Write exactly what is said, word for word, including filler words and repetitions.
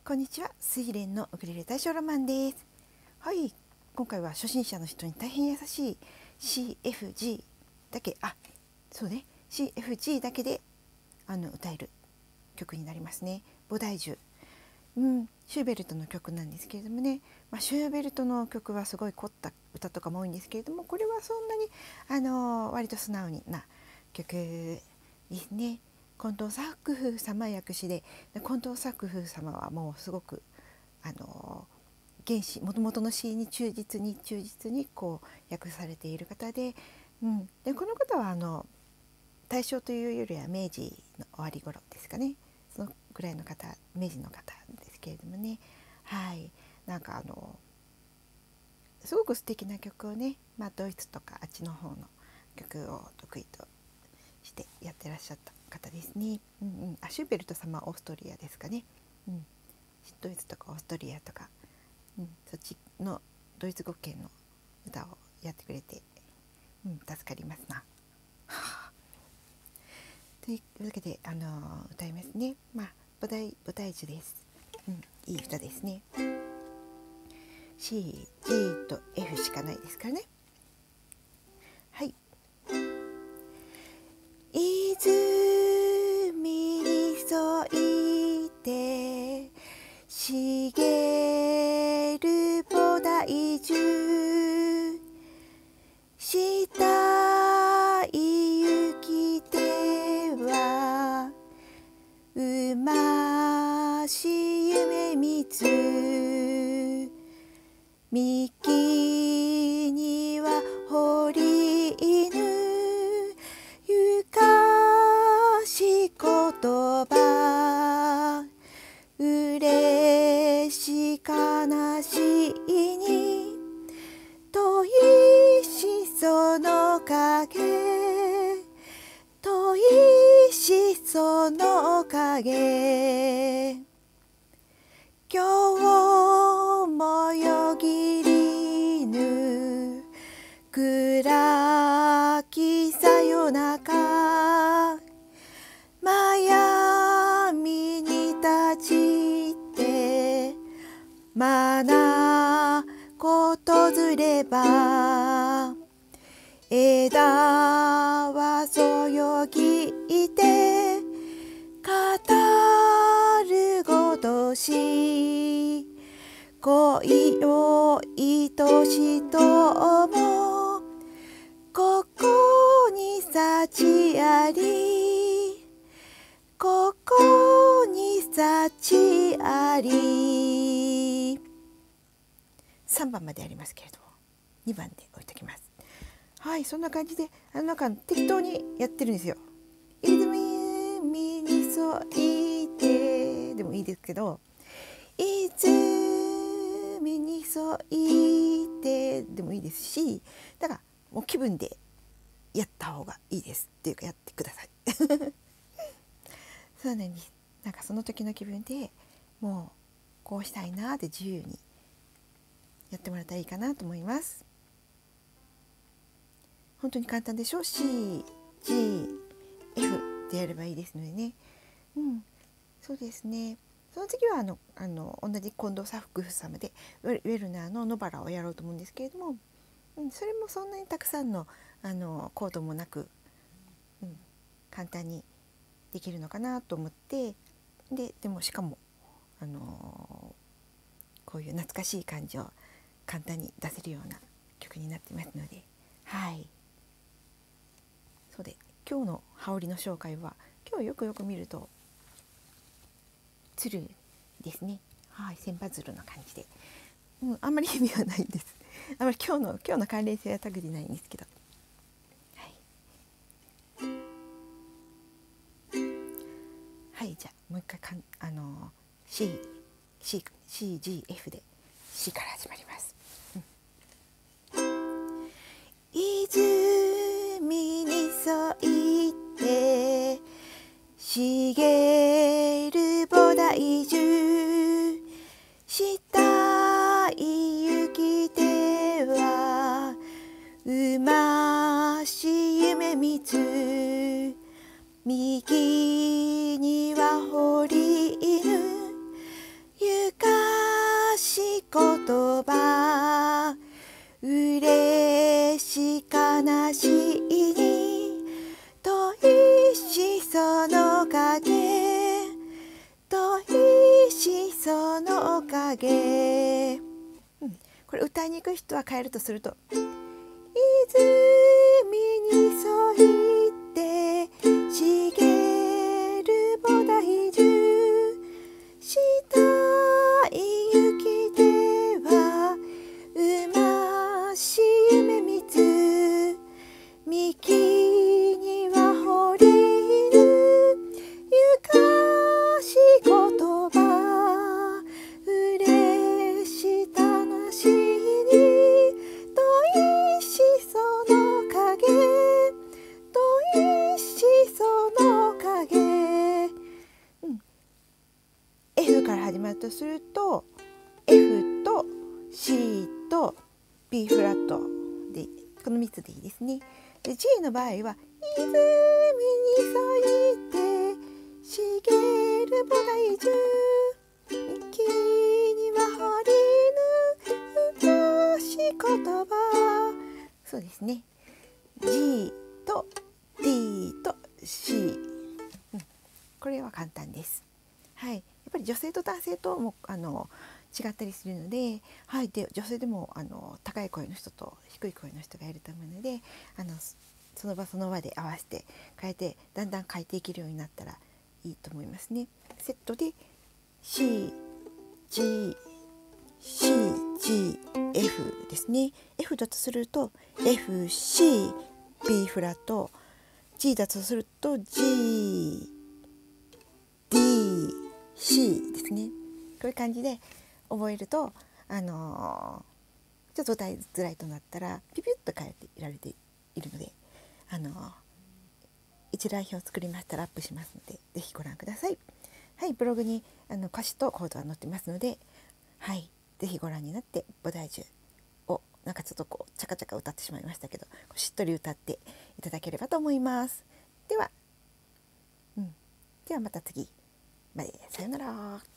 こんにちは、睡蓮のウクレレ大正ロマンです。はい、今回は初心者の人に大変優しい シーエフジー だけ、あ、そうね、シーエフジー だけであの歌える曲になりますね。菩提樹、うん、シューベルトの曲なんですけれどもね、まあ、シューベルトの曲はすごい凝った歌とかも多いんですけれども、これはそんなにあの割と素直な曲ですね。近藤作風様訳詞で、近藤作風様はもうすごくあの原詞もともとの詩に忠実に忠実にこう訳されている方で、うん、でこの方はあの大正というよりは明治の終わり頃ですかね、そのぐらいの方、明治の方ですけれどもね、はい、なんかあのすごく素敵な曲をね、まあ、ドイツとかあっちの方の曲を得意としてやってらっしゃった方ですね。うんうん、あシューベルト様はオーストリアですかね。うん、ドイツとかオーストリアとか、うん、そっちのドイツ語圏の歌をやってくれて、うん、助かりますな。というわけで、あのー、歌いますね。まあ菩提菩提樹です。うん、いい歌ですね。C、G と F しかないですからね。はい。泉に沿いて茂る菩提樹、したい行き手はうまし夢みつ、幹には掘り犬、ゆかし言葉、うれし悲しいに遠いしその影、遠いしその影、今日もよぎりぬ暗きさよなか、まやみに立ちてまなことずれば、枝はそよぎいて語るごとし、恋を愛しともここに幸あり、ここに幸あり。さんばんまでありますけれどもにばんで置いときます。はい、そんな感じであのなんか適当にやってるんですよ。泉に沿いてでもいいですけど、泉に沿いてでもいいですし、だからもう気分でやった方がいいですっていうかやってください。そうなんです。なんかその時の気分でもうこうしたいなって自由にやってもらったらいいかなと思います。本当に簡単でしょ。 C、G、F でやればいいですのでね。うん、そうですね。その次はあのあの同じ近藤作風様でウェルナーの野原をやろうと思うんですけれども、うん、それもそんなにたくさんのあのコードもなく、うん、簡単にできるのかなと思って、ででもしかもあのこういう懐かしい感じを簡単に出せるような曲になってますので、はい。そうで今日の羽織の紹介は、今日よくよく見ると鶴ですね。はい、千羽鶴の感じで、うん、あんまり意味はないんです。あんまり今日の今日の関連性は特にないんですけど、はい、はい、じゃあもう一回かんあの C、C、C、G、F で C から始まります。うん、泉に沿いて茂る菩提樹、したい行き手はうまし夢みつ、右には堀犬、 影、うん、これ歌いにくい人は変えるとすると泉に沿って茂る菩提樹下い行きてはうまし夢みつ幹には降りるゆかし言葉嬉し楽しにといしその影といしその影、うん、F から始まるとすると F と C と B フラットでこのみっつでいいですね。で G の場合は泉に沿いて茂る菩提樹幹には降りぬうし言葉、そうですね。 G と D と C、うん、これは簡単です。はい、やっぱり女性と男性ともあの違ったりするので、はい、で女性でもあの高い声の人と低い声の人がいると思うので、あのその場その場で合わせて変えてだんだん変えていけるようになったらいいと思いますね。セットで C、G、C、G、F ですね。F だとすると F、C、B フラット、G だとすると G、D、C ですね。こういう感じで覚えると、あのー、ちょっと歌いづらいとなったらピピュッと変えていられているので、あのー、一覧表を作りましたらアップしますのでぜひご覧ください。はい、ブログにあの歌詞とコードは載ってますので、はい、ぜひご覧になって菩提樹をなんかちょっとこうチャカチャカ歌ってしまいましたけど、しっとり歌っていただければと思います。では、うん、ではまた次まで、さようなら。